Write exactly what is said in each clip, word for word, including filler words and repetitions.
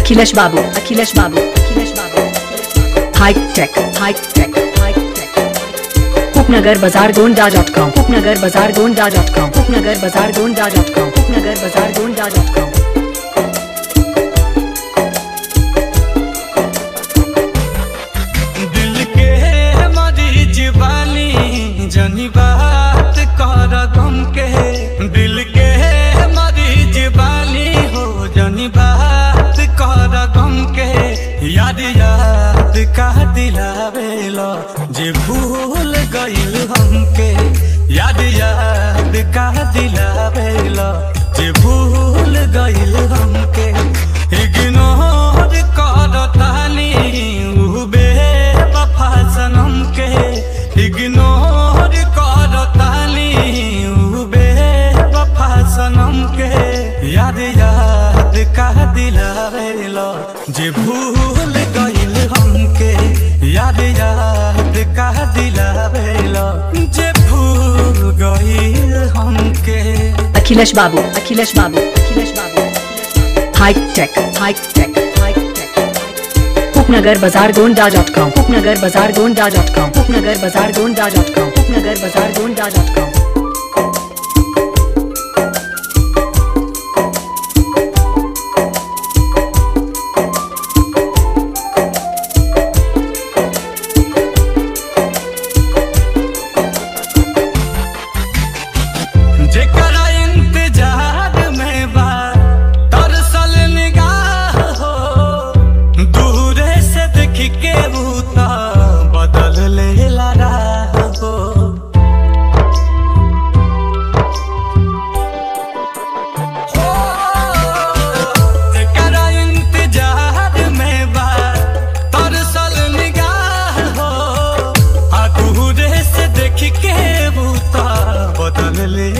अखिलेश बाबू अखिलेश बाबू अखिलेश बाबू high tech high tech high tech उपनगर बाजार गोंडा डॉट कॉम उपनगर बाजार गोंडा डॉट कॉम उपनगर बाजार गोंडा डॉट कॉम उपनगर बाजार गोंडा डॉट कॉम। दिल के मरीज वाली जनी बात कर गम के, दिल के मरीज वाली हो जनी बात कर गम के। याद याद का दिलावेला जे भूल गइल हमके, याद याद का दिलावेला जे भूल गइल हमके। इग्नोर करतानी उ बेवफा सनम के, इग्नोर करतानी उ बेवफा सनम के। याद याद का दिलावेला जे भूल गइल हमके, याद याद का दिलावेला जे भूल गइल हमके। अखिलेश बाबू अखिलेश बाबू अखिलेश बाबू high tech high tech high tech उपनगर बाजार गोंडा डॉट कॉम उपनगर बाजार गोंडा डॉट कॉम उपनगर बाजार गोंडा डॉट कॉम उपनगर बाजार गोंडा डॉट कॉम। जेकरा इंतजार में बा तरसल निगाह हो, दूरे से देख के बूता बदल ले ला हो। जेकरा इंतजार में बा तरसल निगाह हो, आ दूरे से देख के बूता बदल ले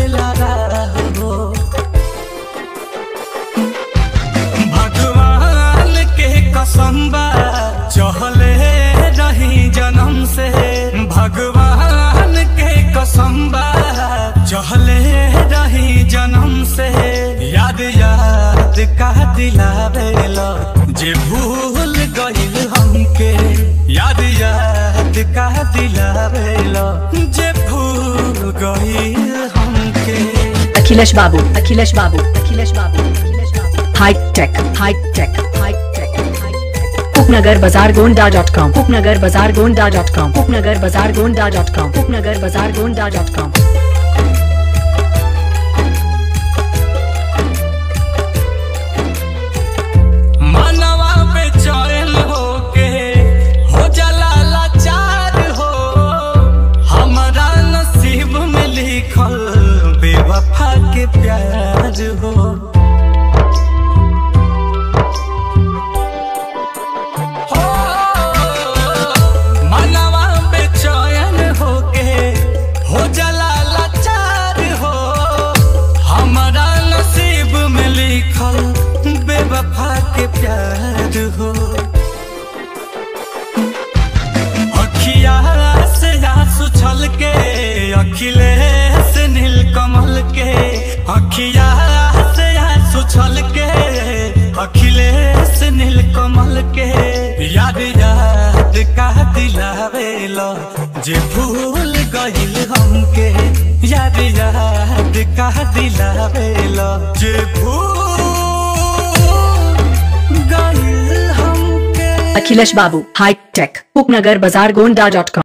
कसम्बा चहले रही जन्म से, भगवान के कसम्बा चहले रही जन्म से। याद याद का दिलावेला जे भूल गइल हमके, याद याद का दिलावेला जे भूल गइल हमके। अखिलेश बाबू अखिलेश बाबू अखिलेश बाबू अखिलेश बाबू high tech high tech high tech उपनगर बाजार गोंडा डॉट कॉम उपनगर बाजार गोंडा डॉट कॉम उपनगर बाजार गोंडा डॉट कॉम उपनगर बाजार गोंडा डॉट कॉम। मनवा बेचैन होके हो जाला लाचार हो, हमारा नसीब में लिखल बेवफा के प्यार हो। बेवफा के प्यार हो, अखिया से आंसू छल के अखिलेश नीलकमल के, अखिया से आंसू छल के अखिलेश नीलकमल के। याद याद का दिलावेला जे भूल गइल हमके, याद याद का दिलावेला जे भूल अखिलेश बाबू हाई टेक उपनगर बाजार गोंडा डॉट कॉम।